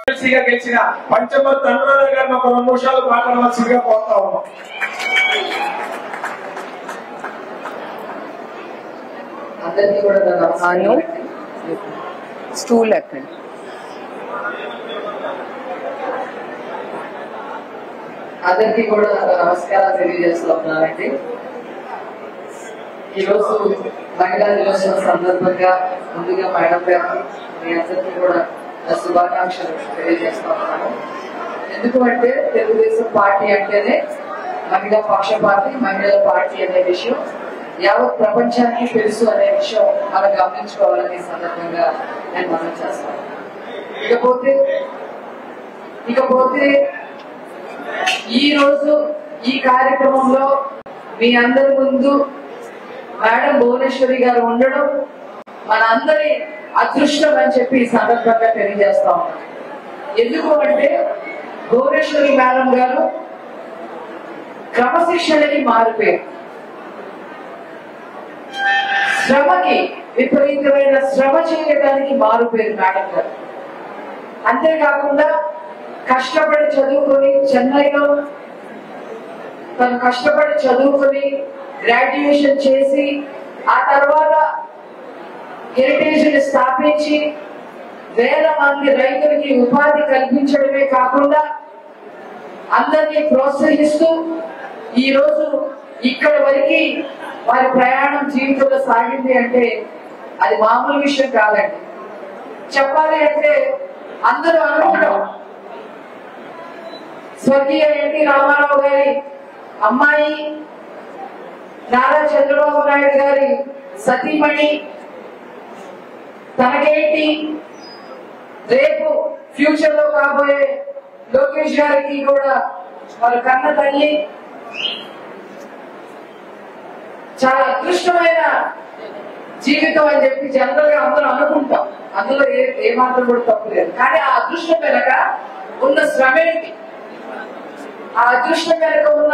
గెలిచిన పంచమర్తి అనురాధ గారిని ఒక 2 నిమిషాలు మాట్లాడవలసిందిగా కోరుతా ఉన్నాం. అందరికీ కూడా స్టూల్ ఎక్కండి. అందరికీ కూడా నమస్కారాలు తెలియజేస్తున్నానండి. ఈరోజు మహిళా దినోత్సవం సందర్భంగా ముందుగా మేడం గారు మీ అందరికీ కూడా శుభాకాంక్షలు తెలియజేస్తున్నాను. ఎందుకంటే తెలుగుదేశం పార్టీ అంటేనే మహిళా పక్షపాతి, మహిళల పార్టీ అనే విషయం యావత్ ప్రపంచానికి తెలుసు అనే విషయం మనం గమనించుకోవాలనే సందర్భంగా నేను మనం చేస్తాను. ఇకపోతే ఈ రోజు ఈ కార్యక్రమంలో మీ అందరి ముందు మేడం భువనేశ్వరి గారు ఉండడం మన అందరి అదృష్టం అని చెప్పి ఈ సందర్భంగా తెలియజేస్తా ఉన్నాం. ఎందుకు అంటే భువనేశ్వరి మేడం గారు క్రమశిక్షణకి మారిపోయారు. శ్రమకి విపరీతమైన శ్రమ చేయడానికి మారిపోయారు మేడం గారు. అంతేకాకుండా కష్టపడి చదువుకొని చెన్నైలో తను కష్టపడి చదువుకొని గ్రాడ్యుయేషన్ చేసి ఆ తర్వాత హెరిటేజ్ ని స్థాపించి వేల మంది రైతులకి ఉపాధి కల్పించడమే కాకుండా అందరినీ ప్రోత్సహిస్తూ ఈ రోజు ఇక్కడ వరకు వారి ప్రయాణం జీవితంలో సాగింది అంటే అది మామూలు విషయం కాదండి. చెప్పాలి అంటే అందరూ అనుకుంటాం స్వర్గీయ ఎన్టీ రామారావు గారి అమ్మాయి, నారా చంద్రబాబు నాయుడు గారి సతీమణి, తనకేంటి రేపు ఫ్యూచర్ లో కాబోయే లోకేష్ గారికి కూడా వాళ్ళ కన్న తల్లి. చాలా అదృష్టమైన జీవితం అని చెప్పి జనరల్ గా అందరూ అనుకుంటాం. అందులో ఏమాత్రం కూడా తప్పు లేదు. కానీ ఆ అదృష్టం వెనక ఉన్న శ్రమ ఏంటి, ఆ అదృష్టం వెనక ఉన్న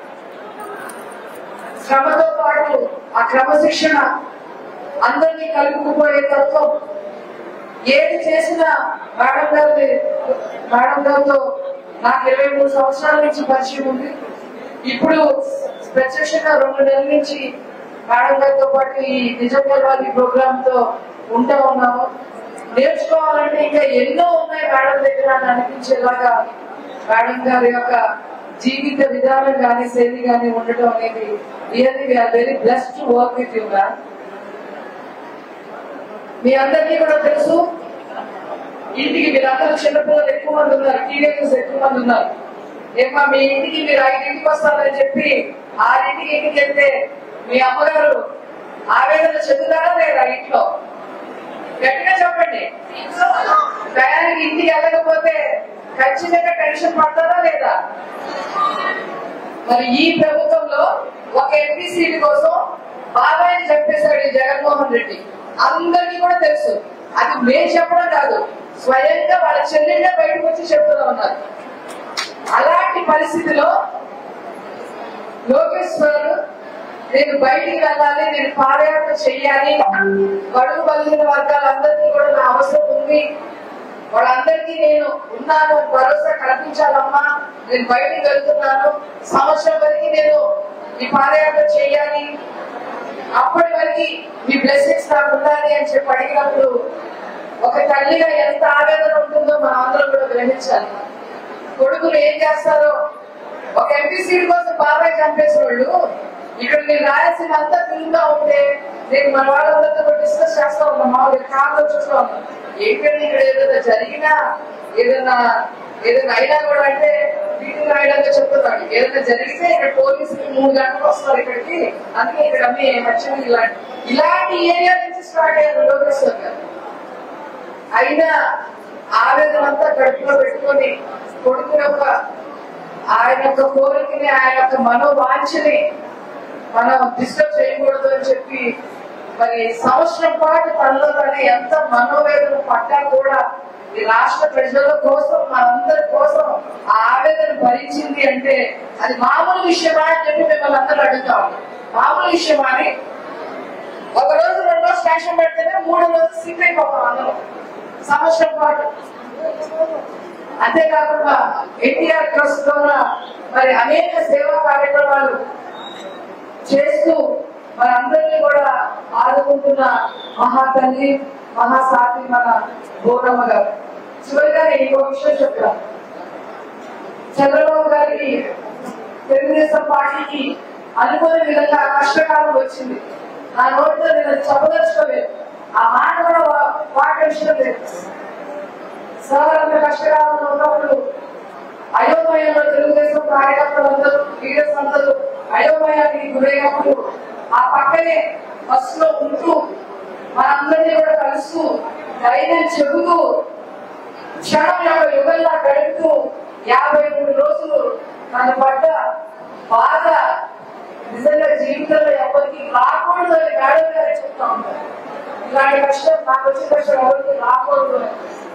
శ్రమతో పాటు ఆ క్రమశిక్షణ, అందరినీ కలుపుకుపోయే తత్వం, ఏది చేసినా మేడం గారితో నాకు 23 సంవత్సరాల నుంచి పరిచయం ఉంది. ఇప్పుడు ప్రత్యక్షంగా 2 నెలల నుంచి మేడం గారితో పాటు ఈ నిజం గెలవాలి ప్రోగ్రామ్ తో ఉంటా ఉన్నాము. నేర్చుకోవాలంటే ఇంకా ఎన్నో ఉన్నాయి మేడం దగ్గర అని అనిపించేలాగా మేడం గారి యొక్క జీవిత విధానం కానీ శైలి కానీ ఉండటం అనేది really we're very blessed to work with you ma'am. మీ అందరికీ కూడా తెలుసు, ఇంటికి మీరందరూ చిన్నపిల్లలు ఎక్కువ మంది ఉన్నారు, టీనేజర్స్ ఎక్కువ మంది ఉన్నారు. ఏమా మీ ఇంటికి మీరు 5ంటికి వస్తారని చెప్పి 6ంటికి ఇంటికి వెళ్తే మీ అమ్మగారు ఆవేదన చెందుతారా లేదా? ఇంట్లో గట్టిగా చెప్పండి. టయానికి ఇంటికి వెళ్ళకపోతే ఖచ్చితంగా టెన్షన్ పడతారా లేదా? మరి ఈ ప్రభుత్వంలో ఒక ఎంపీ సీట్ కోసం బాబాయ్ని చంపేశాడు ఈ జగన్మోహన్ రెడ్డి. అందరికీ కూడా తెలుసు. అది మేము చెప్పడం కాదు, స్వయంగా వాళ్ళ చెల్లెళ్ళే బయటకు వచ్చి చెప్తూ ఉన్నారు. అలాంటి పరిస్థితిలో లోకేష్ గారు నేను బయటికి వెళ్ళాలి, నేను పాదయాత్ర చెయ్యాలి, బడుగు బలిగిన వర్గాలందరికీ కూడా నా అవసరం ఉంది, వాళ్ళందరికీ నేను ఉన్నాను, భరోసా కల్పించాలమ్మా, నేను బయటికి వెళ్తున్నాను, సంవత్సరం వరకు నేను ఈ పాదయాత్ర చెయ్యాలి, అప్పటి వరకు మీ బ్లెస్సింగ్స్ నాకు ఉండాలి అని చెప్పి అడిగినప్పుడు ఒక తల్లిగా ఎంత ఆవేదన ఉంటుందో మనం అందరం కూడా గ్రహించాలి. కొడుకులు ఏం చేస్తారో, ఒక ఎంపీ సీట్ కోసం బాబాయ్ చంపేసిన వాళ్ళు ఇక్కడ నేను రాయాల్సిన అంతా తిరుగుతా ఉంటే నేను మన వాళ్ళందరితో డిస్కస్ చేస్తా ఉన్నాం. మామూలుగా కాల్లో చూస్తా ఉన్నాం. ఏంటంటే ఇక్కడ ఏదైనా జరిగినా ఏదైనా అయినా కూడా అంటే వీటిని రాయడానికి చెప్తున్నాడు. ఏదైనా జరిగితే ఇక్కడ పోలీసులు 3 గంటలకు వస్తారు ఇక్కడికి, అందుకే ఇక్కడ అన్ని మధ్యలో ఇలాంటి ఏరియా నుంచి స్టార్ట్ అయ్యారు లోకేష్ గారు. అయినా ఆవేదన అంతా కడుపులో పెట్టుకొని కొడుకు యొక్క ఆయన యొక్క కోరికని, ఆయన యొక్క మనోవాంఛని మనం డిస్టర్బ్ చేయకూడదు అని చెప్పి మరి సంవత్సరం పాటు తనలో తను ఎంత మనోవేదన పడ్డా కూడా ఈ రాష్ట్ర ప్రజల కోసం, మనందరి కోసం ఆ ఆవేదన భరించింది అంటే అది మామూలు విషయమా అని చెప్పి మిమ్మల్ని అందరూ అడుగుతాం. మామూలు విషయమా అని ఒక రోజు 2 రోజు స్టేషన్ పెడితేనే 3వ రోజు సిక్ అయిపోతాం అందరం. సంవత్సరం పాటు అంతేకాకుండా ఎన్టీఆర్ ట్రస్ట్ ద్వారా మరి అనేక సేవా కార్యక్రమాలు చేస్తూ మనందరినీ కూడా ఆదుకుంటున్న మహాతల్లి మహాసాతి మన బోనమ్మ గారు. చివరిగా నేను ఇంకో విషయం చెప్తాను. చంద్రబాబు గారికి తెలుగుదేశం పార్టీకి అనుకోని విధంగా కష్టకాలం వచ్చింది. నా నోటితో నేను చెప్పదలుచుకోలేదు, ఆ మాట కూడా పాటించడం లేదు. సార్ అంత కష్టకాలంలో ఉన్నప్పుడు అయోమయంలో తెలుగుదేశం కార్యకర్తలందరూ లీడర్స్ అందరూ అయోమయానికి గురైనప్పుడు ఆ పక్కనే బస్సులో ఉంటూ మనందరినీ కూడా కలుస్తూ ధైర్యం చెబుతూ క్షణం యొక్క యుగంలా గడుపుతూ 53 రోజులు నన్ను పడ్డ బాధ నిజంగా జీవితంలో ఎవరికి రాకూడదు అని మేడం గారే చెప్తా ఉంటారు. ఇలాంటి కష్టం నాకు వచ్చిన కష్టం ఎవరికి రాకూడదు అని.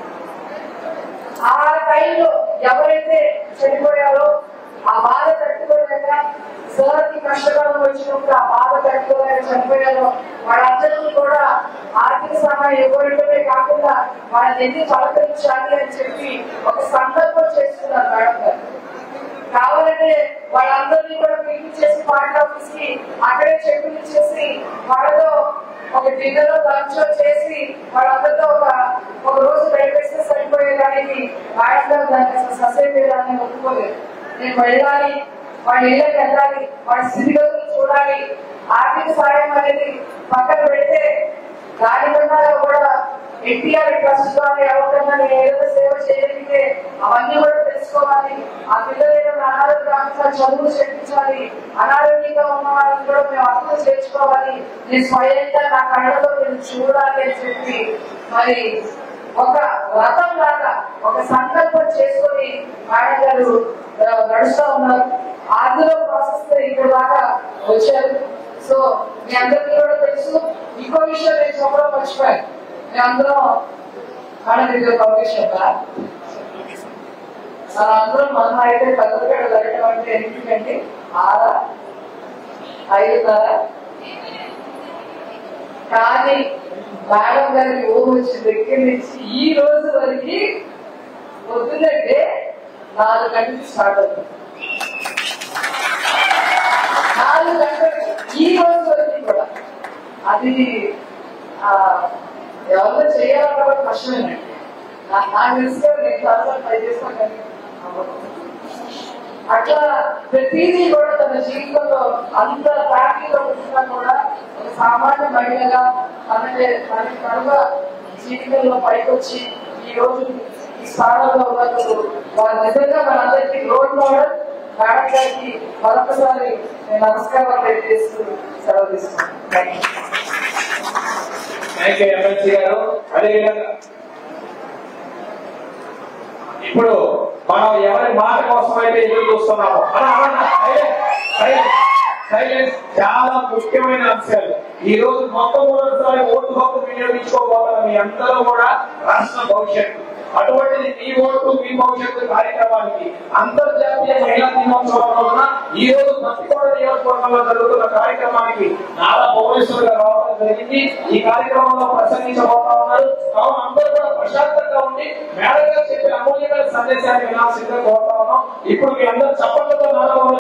ఆ టైంలో ఎవరైతే చనిపోయారో ఆ బాధ తట్టుకోలేక సార్కి కష్టకాలం వచ్చినప్పుడు ఆ బాధ తట్టుకోలేక చనిపోయారో వాళ్ళందరికీ కూడా ఆర్థిక సహాయం ఇవ్వడమే కాకుండా వాళ్ళని ఎన్ని పలకరించాలి అని చెప్పి ఒక సంకల్పం చేస్తున్నారు మేడం గారు. కావాలంటే వాళ్ళందరినీ కూడా పిలిపించేసి పార్టీ ఆఫీస్ కి అక్కడే చెక్కులు ఇచ్చేసి వాళ్ళతో ఒక డిన్నర్ లంచ్ చేసి వాళ్ళందరితో ఒక రోజు గడిపేస్తే సరిపోయేదానికి మేడం గారు దాన్ని అసలు ససేట్ చేయడాన్ని ఒప్పుకోలేదు. నేను వెళ్ళాలి, వాళ్ళ ఇళ్ళకి వెళ్ళాలి, వాళ్ళ స్థితిగతులు చూడాలి. ఆర్థిక సాయం అనేది పక్కన పెడితే దానికన్నా కూడా ఎన్టీఆర్ ట్రస్ట్ ద్వారా ఎవరికన్నా నేను ఏదైనా సేవ చేయగలిగితే అవన్నీ కూడా తెలుసుకోవాలి. ఆ పిల్లలు అనారోగ్యంగా చదువులు చెప్పించాలి, అనారోగ్యంగా ఉన్న వాళ్ళని కూడా మేము అర్థం చేర్చుకోవాలి, నేను స్వయంగా నా కళ్ళతో నేను చూడాలి అని చెప్పి మరి ఒక వ్రతం లాగా ఒక సంకల్పం చేసుకొని మేడం గారు నడుస్తూ ఉన్నారు. ఆదిలో ప్రాసెస్ ఇక్కడ దాకా వచ్చారు. సో మీ అందరికీ కూడా తెలుసు. ఇంకో విషయం నేను చెప్పడం మర్చిపోయాను. మేమందరం మేడం దగ్గర పర్మిషన్ మనందరం మనం అయితే పెద్దగా జరగడం అంటే ఎందుకంటే 6, 5 కానీ మేడం గారికి ఊరు వచ్చిన దగ్గర నుంచి ఈ రోజు వరకు పొద్దునంటే 4 గంటలకు స్టార్ట్ అవుతుంది. 4 గంటలు ఈ రోజు వరకు కూడా అది ఎవరో చేయాలన్న కూడా కష్టమేనండి. నాకు తెలుసు నేను చాలా ట్రై చేస్తాను కానీ అట్లా ప్రతిదీ కూడా తన జీవితంలో అంత ఫ్యామిలీలో ఉంటున్నా కూడా ఒక సామాన్య మహిళగా తనకి తనుగా జీవితంలో పైకి వచ్చి ఈ రోజు ఈ స్థానంలో ఉన్నందుకు వారు నిజంగా మనందరికీ రోల్ మోడల్. మేడం గారికి మరొకసారి నేను నమస్కారాలు తెలియజేస్తూ సెలవు తీసుకున్నాను. థ్యాంక్ యూ ఎమ్మెల్సీ గారు. అదేవిధంగా ఇప్పుడు మనం ఎవరి మాట కోసం అయితే ఎదురు చూస్తున్నామో చాలా ముఖ్యమైన అంశాలు. ఈ రోజు మొట్టమొదటిసారి ఓటు హక్కు వినియోగించుకోబోతున్న మీ అందరూ కూడా రాష్ట్ర భవిష్యత్తు. అటువంటిది మీ ఓటు మీ భవిష్యత్తు కార్యక్రమానికి అంతర్జాతీయ మహిళా దినోత్సవం రోజున ఈ రోజు పత్తికోట నియోజకవర్గంలో జరుగుతున్న కార్యక్రమానికి నారా భువనేశ్వర్ గారు రావడం జరిగింది. ఈ కార్యక్రమంలో ప్రసంగించబోతా ఉన్నారు. కావున అందరూ కూడా ప్రశాంతంగా ఉండి మేడం గారు చెప్పిన అమూల్యమైన సందేశాన్ని వినాల్సిందిగా కోరుతా ఉన్నాం. ఇప్పుడు మీ అందరూ చప్పట్లతో నారా